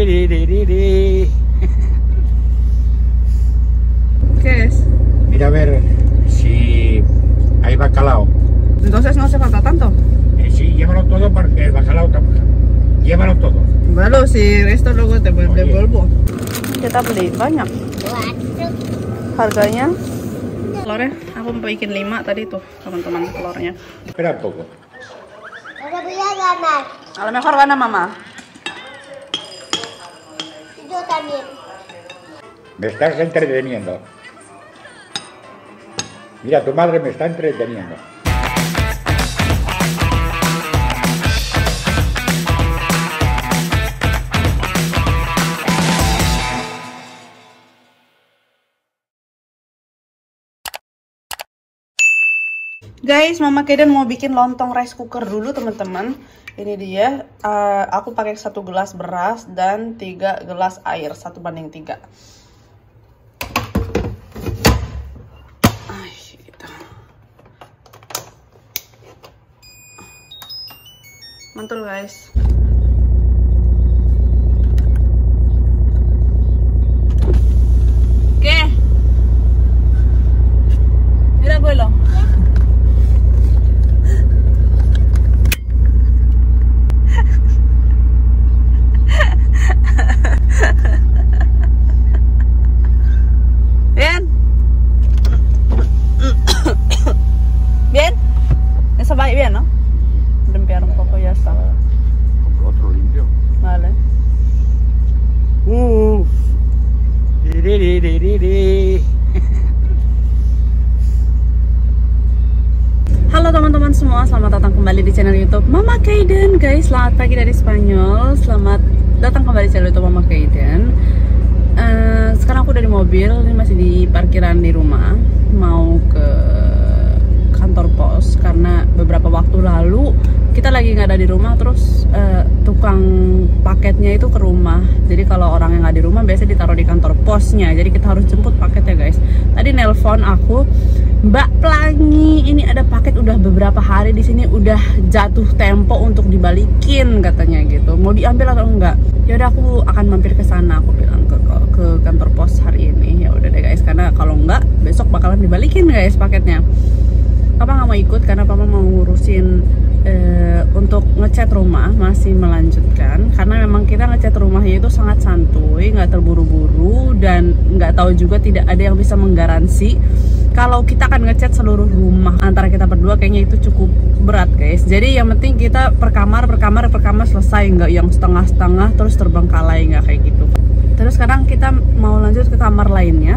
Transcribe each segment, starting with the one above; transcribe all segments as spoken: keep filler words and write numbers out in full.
¿Qué es? Mira a ver si hay bacalao. Entonces no hace falta tanto. Eh, sí, llévalo todo porque el bacalao tampoco. Llévalo todo. Bueno, si esto luego te devuelvo. Kita beli banyak. Harganya? Telurnya, aku bikin lima tadi tuh, teman-teman, telurnya. Espera un poco. Ahora voy a ganar. A lo mejor gana mamá. Yo también. Me estás entreteniendo. Mira, tu madre me está entreteniendo. Guys, Mama Kaiden mau bikin lontong rice cooker dulu, teman-teman. Ini dia. Uh, aku pakai satu gelas beras dan tiga gelas air, satu banding tiga. Ay, gitu. Mantul, guys. ¿Qué? Mira, abuelo. Bien, eso va bien, ¿no? Limpiar un poco y ya está. Como otro limpio. Vale. Uh. Halo teman-teman semua, selamat datang kembali di channel YouTube Mama Kaiden, guys. Selamat pagi dari Spanyol. Selamat datang kembali di channel YouTube Mama Kaiden. Uh, sekarang aku udah di mobil, ini masih di parkiran di rumah, mau ke kantor pos karena beberapa waktu lalu kita lagi nggak ada di rumah, terus uh, tukang paketnya itu ke rumah. Jadi kalau orang yang nggak di rumah biasanya ditaruh di kantor posnya, jadi kita harus jemput paketnya, guys. Tadi nelpon aku, Mbak Pelangi, ini ada paket udah beberapa hari di sini, udah jatuh tempo untuk dibalikin katanya gitu. Mau diambil atau enggak? Ya udah, aku akan mampir ke sana, aku bilang ke, ke ke kantor pos hari ini. Ya udah deh, guys, karena kalau enggak besok bakalan dibalikin, guys, paketnya. Papa nggak mau ikut karena Papa mau ngurusin uh, untuk ngecat rumah, masih melanjutkan karena memang kita ngecat rumahnya itu sangat santuy, nggak terburu-buru, dan nggak tahu juga, tidak ada yang bisa menggaransi kalau kita akan ngecat seluruh rumah antara kita berdua. Kayaknya itu cukup berat, guys. Jadi yang penting kita per kamar per kamar per kamar selesai, nggak yang setengah-setengah terus terbengkalai, nggak kayak gitu. Terus sekarang kita mau lanjut ke kamar lainnya.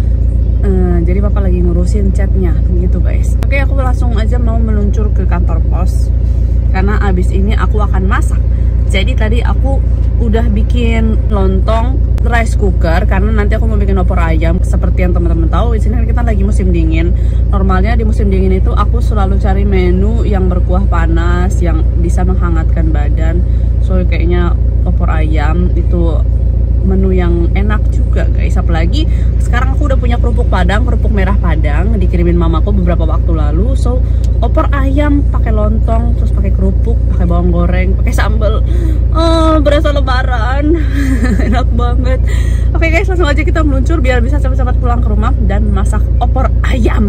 Uh, jadi Papa lagi ngurusin catnya gitu, guys. Oke, aku langsung aja mau meluncur ke kantor pos karena abis ini aku akan masak. Jadi tadi aku udah bikin lontong rice cooker karena nanti aku mau bikin opor ayam. Seperti yang teman-teman tahu, di sini kita lagi musim dingin. Normalnya di musim dingin itu aku selalu cari menu yang berkuah panas, yang bisa menghangatkan badan. So kayaknya opor ayam itu menu yang enak juga, guys. Apalagi sekarang aku udah punya kerupuk padang, kerupuk merah padang, dikirimin mamaku beberapa waktu lalu. So opor ayam pakai lontong, terus pakai kerupuk, pakai bawang goreng, pakai sambal, oh, berasa lebaran. Enak banget. Oke, guys, langsung aja kita meluncur biar bisa cepat-cepat pulang ke rumah dan masak opor ayam.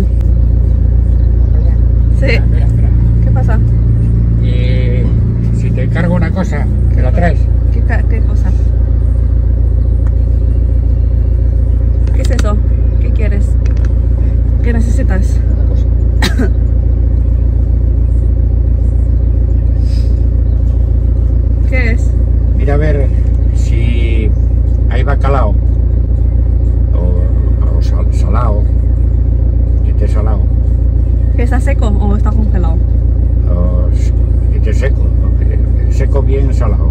Sí. ¿Qué pasa? Eh, si te encargo una cosa, ¿te la traes? ¿Qué, qué cosa? ¿Qué es eso? ¿Qué quieres? ¿Qué necesitas? ¿Qué es? Mira a ver si hay bacalao o, o sal, salado, que esté salado. ¿Que está seco o está congelado? O, que esté seco, seco bien salado.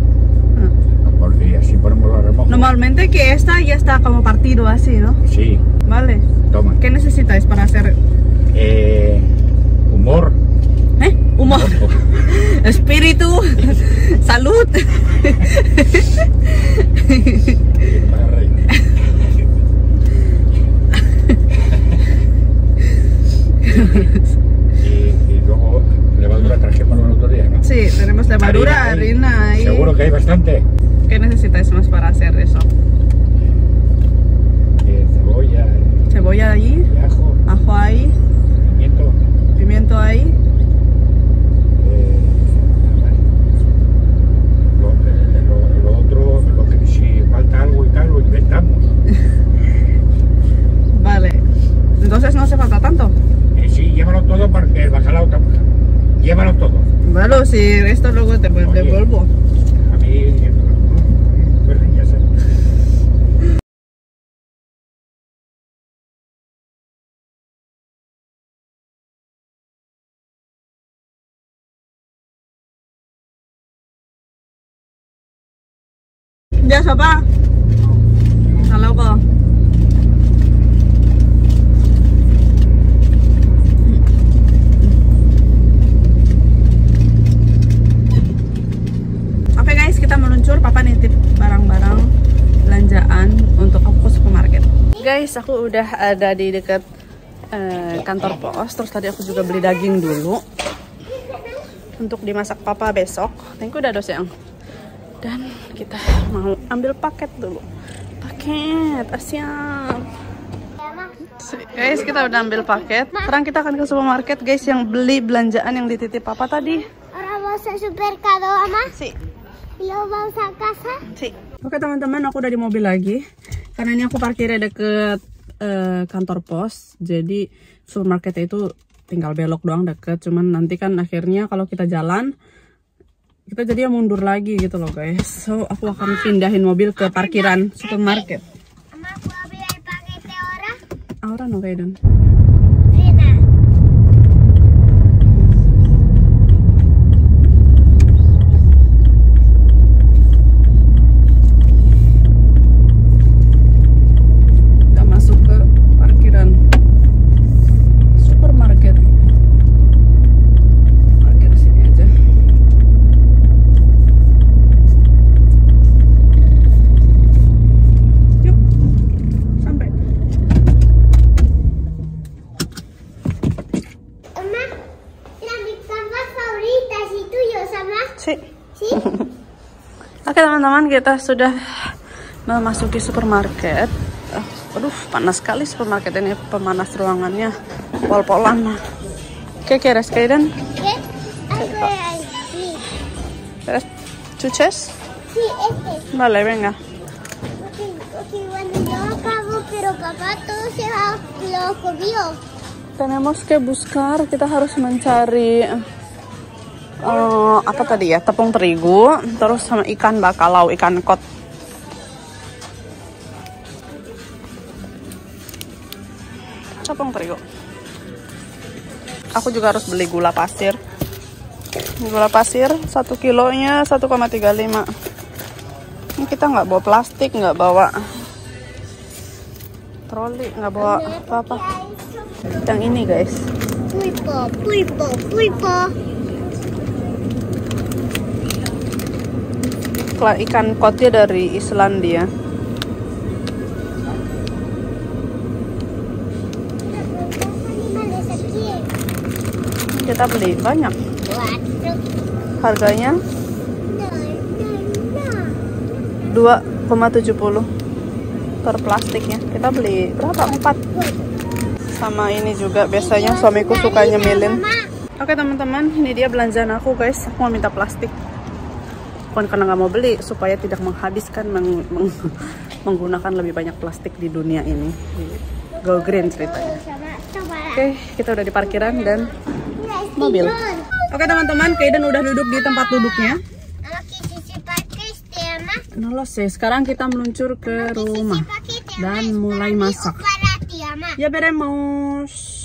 Y así ponemos los remojos. Normalmente que esta ya está como partido así, ¿no? Sí. Vale. Toma. ¿Qué necesitáis para hacer? Eh, humor. ¿Eh? Humor. Espíritu. Salud. y, y luego levadura trajimos el otro día, ¿no? Sí, tenemos levadura, harina, harina y... ¿Seguro que hay bastante? ¿Qué necesitáis más para hacer eso? Eh, cebolla, Cebolla ahí, y ajo, ajo ahí, pimiento. pimiento ahí. Eh, lo, eh, lo- lo otro, lo que si falta algo y tal, lo inventamos. Vale. Entonces no hace falta tanto. Eh, sí, llévalo todo porque el bacalao tampoco. Llévalo todo. Bueno, si esto luego te Oye. devuelvo. A mí, pues ya sé. Ya, siapa? Halo kok. Oke guys, kita meluncur. Papa nitip barang-barang belanjaan untuk aku ke supermarket. Guys, aku udah ada di dekat eh, kantor pos. Terus tadi aku juga beli daging dulu untuk dimasak papa besok. Thank you udah doseng. Dan kita mau ambil paket dulu. Paket, ah, siap. Guys, kita udah ambil paket. Sekarang kita akan ke supermarket guys, yang beli belanjaan yang dititip papa tadi. Ahora vamos al supermercado, mamá. Si. Y luego vamos a casa. Si. Oke teman-teman, aku udah di mobil lagi. Karena ini aku parkirnya deket uh, kantor pos. Jadi supermarketnya itu tinggal belok doang deket. Cuman nanti kan akhirnya kalau kita jalan, kita jadi mundur lagi gitu loh guys. So aku akan pindahin mobil ke parkiran supermarket. Mamá, ¿puedo abrir el paquete ahora? Ahora no Kaiden. Rina. Kita masuk ke parkiran supermarket. Parkir sini aja. Yuk, sampai. Mamá, la mis gafas favoritas y tuyo, sama. Si. ¿Sí? Oke teman-teman, kita sudah memasuki supermarket. Uh, aduh, panas sekali supermarket ini, pemanas ruangannya, pol-polan. ¿Qué quieres, Kaiden? ¿Qué? Algo así. ¿Quieres chuches? Sí, este. Vale, venga. Ok, ok, bueno, yo acabo, pero papá todo se va, lo comió. Tenemos que buscar, kita harus mencari uh, apa tadi ya, tepung terigu, terus sama ikan bakalau, ikan kot. Tepung terigu. Aku juga harus beli gula pasir. Gula pasir satu kilonya satu koma tiga lima. Ini kita nggak bawa plastik, nggak bawa troli, nggak bawa apa-apa. Yang ini guys. Pulpo, pulpo, pulpo. Ikan kotnya dari Islandia. Animales aquí. Kita beli banyak. Cuatro. Harganya No, no, no. dua koma tujuh nol per plastiknya. Kita beli berapa? empat. Sama ini juga biasanya suamiku suka nyemilin. Oke teman-teman, ini dia belanjaan aku guys. Aku mau minta plastik. Bukan karena nggak mau beli, supaya tidak menghabiskan meng meng menggunakan lebih banyak plastik di dunia ini. Go green ceritanya. Oke, kita udah di parkiran dan mobil. Oke teman-teman, Kaiden udah duduk di tempat duduknya. No lo sé, sekarang kita meluncur ke rumah dan mulai masak. Ya veremos.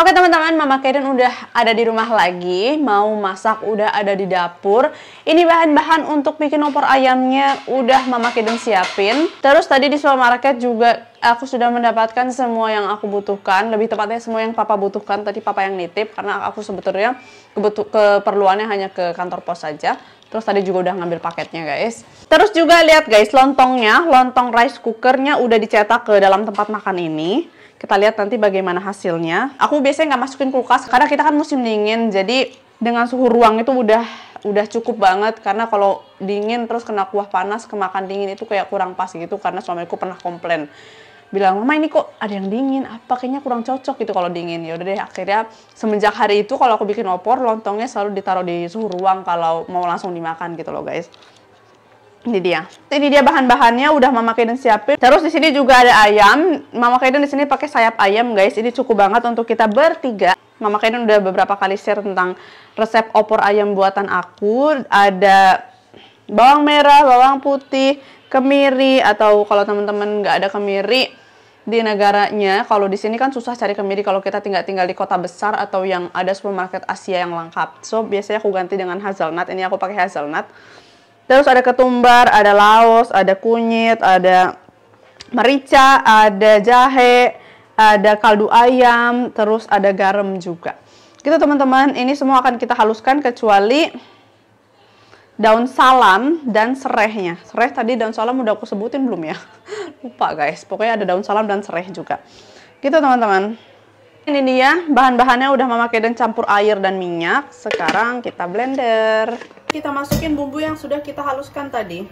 Oke teman-teman, Mama Kaiden udah ada di rumah lagi, mau masak udah ada di dapur. Ini bahan-bahan untuk bikin opor ayamnya udah Mama Kaiden siapin. Terus tadi di supermarket juga aku sudah mendapatkan semua yang aku butuhkan, lebih tepatnya semua yang Papa butuhkan. Tadi Papa yang nitip karena aku sebetulnya kebutuh keperluannya hanya ke kantor pos saja. Terus tadi juga udah ngambil paketnya guys. Terus juga lihat guys, lontongnya, lontong rice cookernya udah dicetak ke dalam tempat makan ini. Kita lihat nanti bagaimana hasilnya. Aku biasanya nggak masukin kulkas karena kita kan musim dingin, jadi dengan suhu ruang itu udah udah cukup banget. Karena kalau dingin terus kena kuah panas, kemakan dingin itu kayak kurang pas gitu. Karena suamiku pernah komplain, bilang, "Mama ini kok ada yang dingin, apa kayaknya kurang cocok gitu kalau dingin." Ya udah deh, akhirnya semenjak hari itu kalau aku bikin opor, lontongnya selalu ditaruh di suhu ruang kalau mau langsung dimakan gitu loh guys. Ini dia. Ini dia bahan-bahannya udah Mama Kaiden siapin. Terus di sini juga ada ayam. Mama Kaiden di sini pakai sayap ayam guys. Ini cukup banget untuk kita bertiga. Mama Kaiden udah beberapa kali share tentang resep opor ayam buatan aku. Ada bawang merah, bawang putih, kemiri, atau kalau teman-teman nggak ada kemiri di negaranya, kalau di sini kan susah cari kemiri kalau kita tinggal-tinggal di kota besar atau yang ada supermarket Asia yang lengkap. So biasanya aku ganti dengan hazelnut. Ini aku pakai hazelnut. Terus ada ketumbar, ada laos, ada kunyit, ada merica, ada jahe, ada kaldu ayam, terus ada garam juga. Gitu teman-teman, ini semua akan kita haluskan kecuali daun salam dan serehnya. Sereh tadi daun salam udah aku sebutin belum ya? Lupa guys, pokoknya ada daun salam dan sereh juga. Gitu teman-teman. Ini dia, bahan-bahannya udah Mama Kaiden campur air dan minyak. Sekarang kita blender. Kita masukin bumbu yang sudah kita haluskan tadi.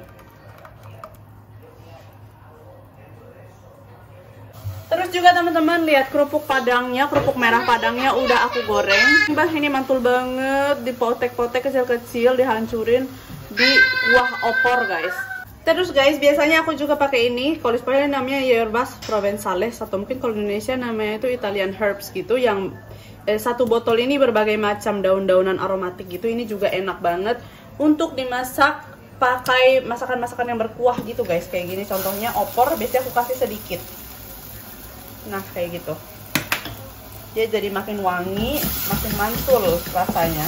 Terus juga teman-teman lihat kerupuk padangnya, kerupuk merah padangnya udah aku goreng. Mbah ini mantul banget, dipotek-potek kecil-kecil, dihancurin di kuah opor guys. Terus guys, biasanya aku juga pakai ini. Kalau di Spanyol namanya hierbas provenzales, atau mungkin kalau di Indonesia namanya itu Italian herbs gitu. Yang eh, satu botol ini berbagai macam daun-daunan aromatik gitu. Ini juga enak banget untuk dimasak pakai masakan-masakan yang berkuah gitu guys. Kayak gini contohnya opor, biasanya aku kasih sedikit. Nah kayak gitu. Dia jadi makin wangi, makin mantul rasanya.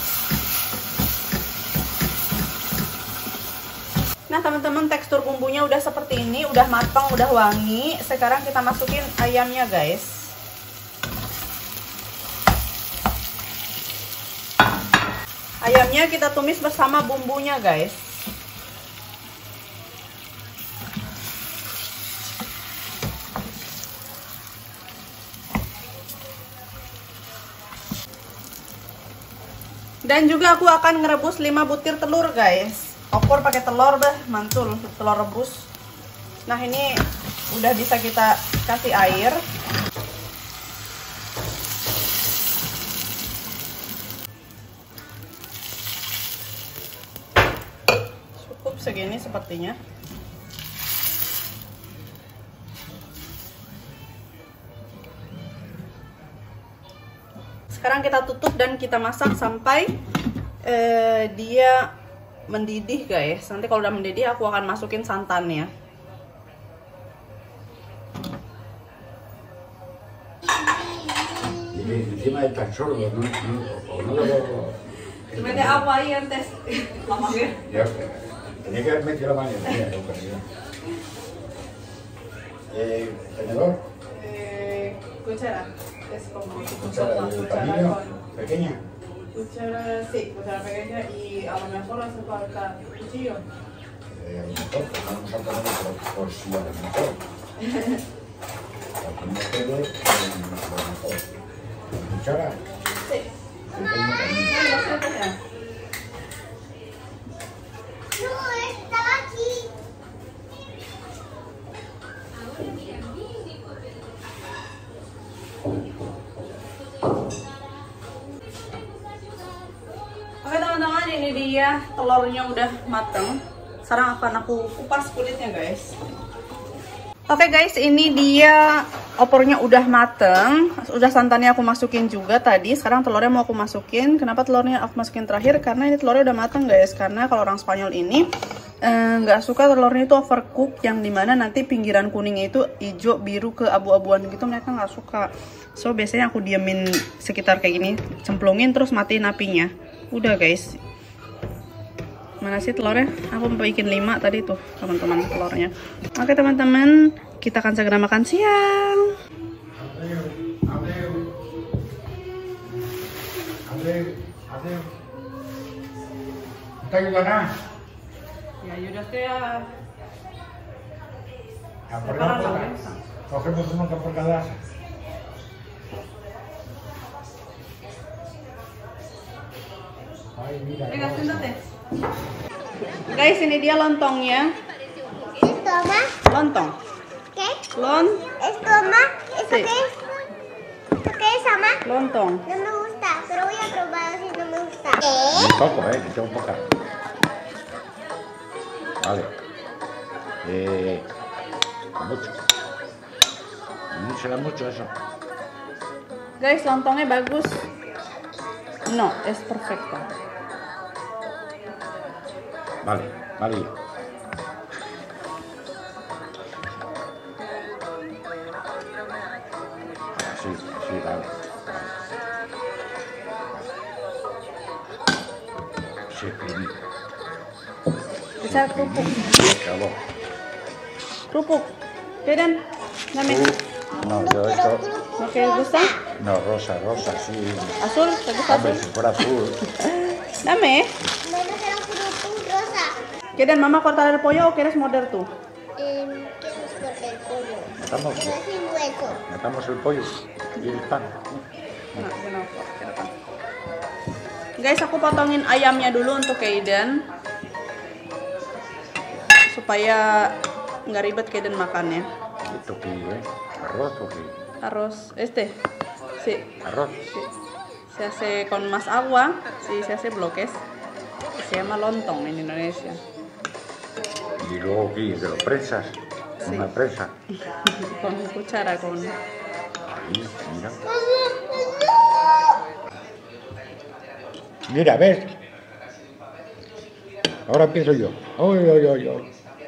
Nah teman-teman, tekstur bumbunya udah seperti ini, udah matang, udah wangi. Sekarang kita masukin ayamnya guys. Ayamnya kita tumis bersama bumbunya guys. Dan juga aku akan ngerebus lima butir telur guys. Opor pakai telur bah, mantul, telur rebus. Nah ini udah bisa kita kasih air. Cukup segini sepertinya. Sekarang kita tutup dan kita masak sampai eh, dia mendidih guys. Nanti kalau udah mendidih aku akan masukin santannya. Jadi encima del cachorro, no, no, no lo... Mete agua ahí antes. Vamos a ver. Ya, tenía que haber metido la mano. Eh, ¿tenedor? Eh, cuchara. Es como ¿Cuchara de palillo? ¿Pequeña? Cuchara, sí, cuchara pequeña, y a lo mejor hace falta cuchillo. Eh, a lo mejor, pues vamos a poner por, por si a lo mejor. Para que no quede, a lo mejor. ¿Con cuchara? Sí. Pequeña también. No, lo siento ya. No, está aquí. Oke teman-teman, ini dia telurnya udah mateng. Sekarang akan aku kupas kulitnya guys. Oke guys, ini dia opornya udah mateng. Udah santannya aku masukin juga tadi. Sekarang telurnya mau aku masukin. Kenapa telurnya aku masukin terakhir? Karena ini telurnya udah mateng guys. Karena kalau orang Spanyol ini nggak uh, suka telurnya itu overcook, yang dimana nanti pinggiran kuningnya itu hijau biru ke abu-abuan gitu, mereka nggak suka. So biasanya aku diamin sekitar kayak gini, cemplungin terus matiin apinya. Udah guys. Mana sih telurnya? Aku mau bikin lima tadi tuh teman-teman telurnya. Oke teman-teman, kita akan segera makan siang. ¿Te ayudará? Ya ayudaste a... A por la mesa. Cogemos uno que por cada. Ay, mira. Venga, siéntate. Guys, ini dia lontongnya. ¿Esto más? Lontong. ¿Qué? Lon. ¿Esto más? ¿Esto Sí. qué es? ¿Esto qué es, ama? Lontong. No me gusta, pero voy a probar si no me gusta. ¿Qué? Un poco, eh, que tengo poca. Vale. Eh, mucho. No será mucho eso. Guys, lontongnya bagus. No, es perfecto. Vale, vale. Sí, sí, vale. Sí, primero. Bisa kerupuk. Acabó. Kerupuk. Kaden, dame. No, yo esto. ¿No te gusta? No, rosa, rosa, sí. Azul, ¿te gusta Hombre, azul? si fuera azul. Dame. Me trajeron kerupuk rosa. Kaden, mamá cortar el pollo o quieres morder tú? Eh, quiero cortar el pollo. Matamos, Pero sin hueso. matamos el pollo y el pan. Nah, you know, silakan. Guys, aku potongin ayamnya dulu untuk Kaden supaya nggak ribet Kaden makannya. ¿Esto qué es? ¿Arroz o qué? Arroz, este, sí, ¿Arroz? sí. Se hace con más agua, sí, se hace bloques. Se llama lontong en Indonesia. Y luego ¿qué? ¿De lo prensas? Sí. Una prensa. Con cuchara, con... Ahí, mira. Mira, ¿ves? Ahora empiezo yo. Oy, oy, oy, oy.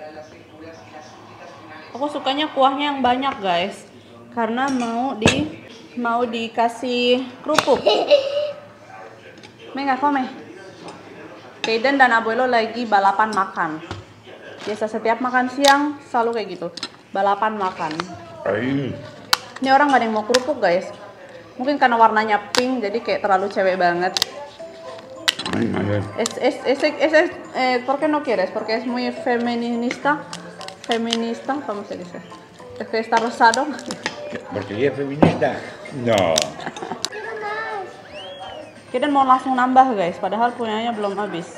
Aku sukanya kuahnya yang banyak guys, karena mau di mau dikasih kerupuk. Venga, come. Kaden dan Abuelo lagi balapan makan. Biasa setiap makan siang selalu kayak gitu, balapan makan. Ahí. Ini orang gak ada yang mau kerupuk guys. Mungkin karena warnanya pink jadi kayak terlalu cewek banget. Ay, madre. Es, es, es, es, es eh, ¿por qué no quieres? Porque es muy feminista. Feminista, ¿cómo se dice? Es que está rosado. ¿Porque ella es feminista? No. Quiero más. Kita mau langsung nambah guys, padahal punyanya belum habis.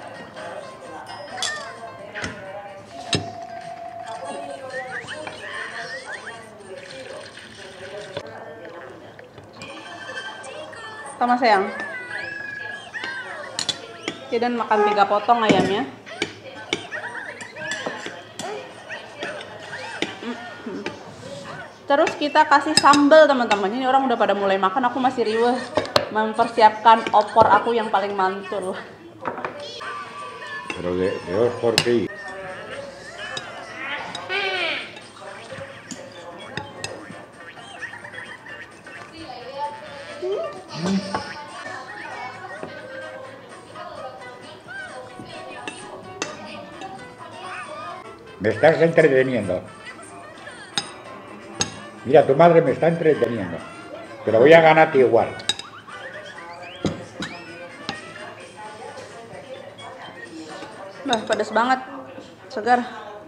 Sama sayang. Kita makan tiga potong ayamnya. Terus kita kasih sambal teman-teman. Ini orang udah pada mulai makan, aku masih riweh mempersiapkan opor aku yang paling mantul. Pero de, de os por qué. Me estás entreteniendo. Mira, tu madre me está entreteniendo. Pero voy a ganarte igual. Nah, pedas banget. Segar.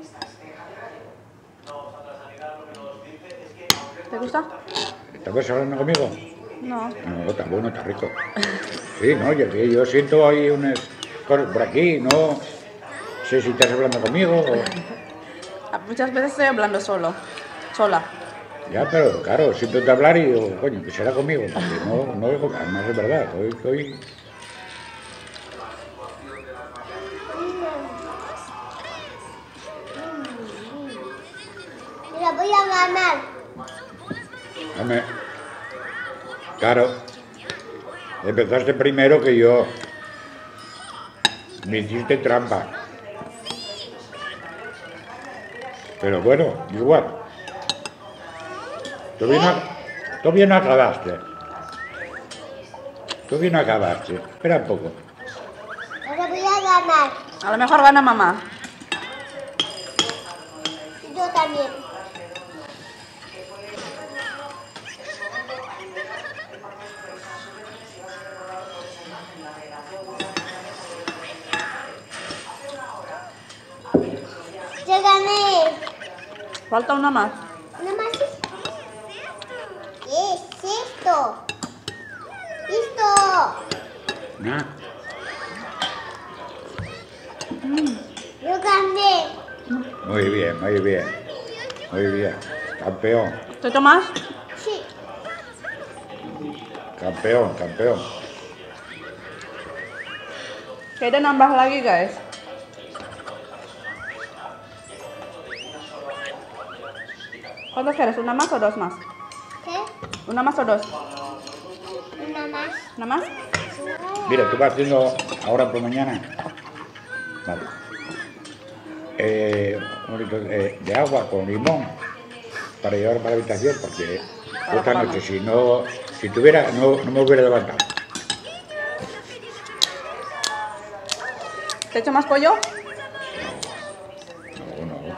¿Te gusta? ¿Estabas hablando conmigo? No. No, está bueno, está rico. Sí, no, yo, yo siento ahí unas cosas por aquí, no sé si estás hablando conmigo o... Muchas veces estoy hablando solo. Sola. Ya, pero claro, siento de hablar y digo, coño, que será conmigo, porque no, no digo, además es verdad, hoy, hoy... La voy a ganar. Dame. Claro, empezaste primero que yo, me hiciste trampa. Pero bueno, igual. Todavía no, todavía no acabaste. Todavía no acabaste. Espera un poco. Ahora voy a ganar. A lo mejor gana mamá. Yo también. Ya gané. Falta una más. Una más. ¿Qué es esto? ¡Listo! ¿No? Yo gané. Muy bien, muy bien. Muy bien. Campeón, ¿Te tomas? Sí. campeón, campeón. Kaiden nambah lagi guys. ¿Cuántos quieres? ¿Una más o dos más? ¿Qué? ¿Una más o dos? Una más. ¿Una más? Mira, tú vas haciendo ahora por mañana. Vale. Eh, un litro de, de agua con limón para llevar para la habitación porque Para esta tomar. noche si no, si tuviera, no, no me hubiera levantado. ¿Te echo más pollo? No, no.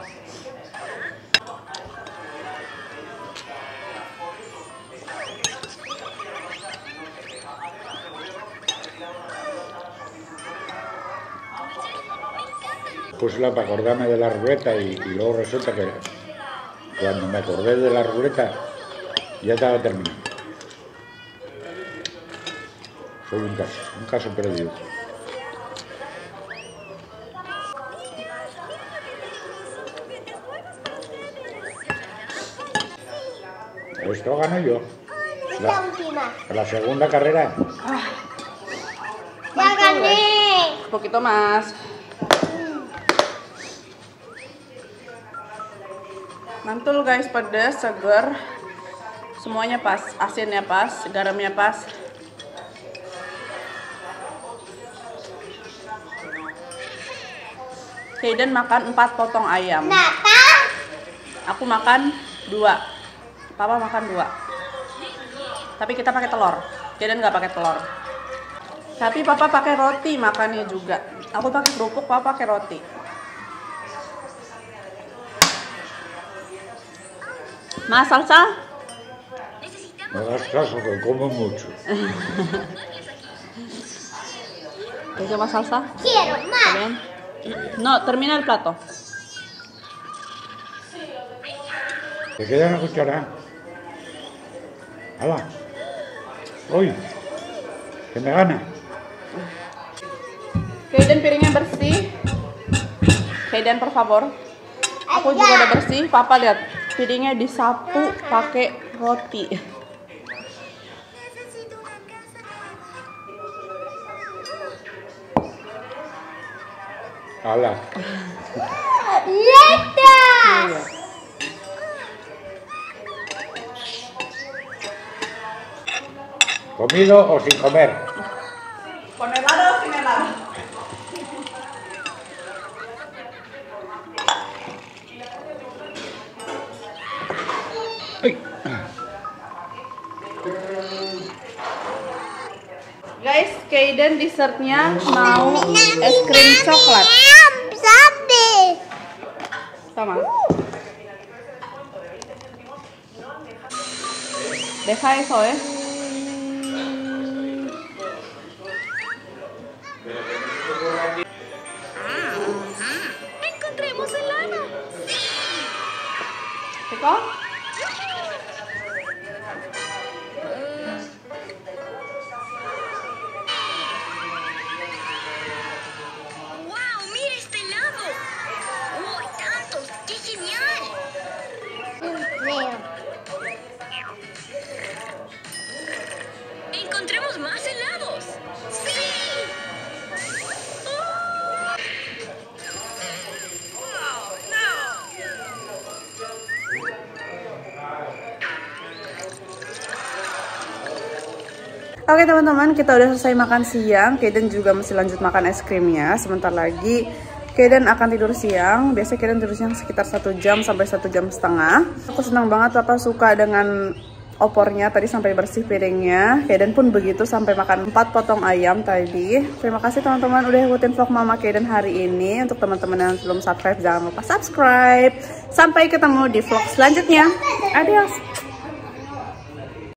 Puse para acordarme de la ruleta y, y luego resulta que cuando me acordé de la ruleta ya estaba terminado. Soy un caso, un caso perdido. Esto gano yo. Esta La, última. la segunda carrera. Ya gané. Un poquito más. Mantul guys, pedas, segar. Semuanya pas, asinnya pas, garamnya pas. Kaiden makan empat potong ayam. Nata. Aku makan dua. Papa makan dua. Tapi kita pakai telur. Kaiden nggak pakai telur. Tapi papa pakai roti makannya juga. Aku pakai kerupuk, papa pakai roti. Más salsa? No hagas caso que como mucho. ¿Te echo más salsa? Quiero ¿Está más. bien? No, termina el plato. ¿Te queda una cuchara? ¡Hala! ¡Uy! ¡Que me gana! Kaiden piringnya bersih. Kaiden, por favor. Aku juga udah bersih. Papa lihat, piringnya disapu pakai roti. ¡Hala! ¡Letras! ¿Comido o sin comer? Con helado o sin helado? ¡Ay! Guys, Kaiden dessertnya mau es krim coklat. Sampai. Toma. Deja eso, eh. Encontremos helado. Rico? ¡Wow! ¡Mira este helado! ¡Oh, hay tantos! ¡Qué genial! Veo. ¡Encontremos más helados! ¡Sí! ¡Oh! ¡Wow! ¡No! Oke teman-teman, kita udah selesai makan siang. Kaiden juga masih lanjut makan es krimnya. Sebentar lagi Kaiden akan tidur siang. Biasanya Kaiden tidur siang sekitar satu jam sampai satu jam setengah. Aku senang banget papa suka dengan opornya tadi sampai bersih piringnya. Kaiden pun begitu sampai makan empat potong ayam tadi. Terima kasih teman-teman udah ikutin vlog Mama Kaiden hari ini. Untuk teman-teman yang belum subscribe jangan lupa subscribe. Sampai ketemu di vlog selanjutnya. Adios.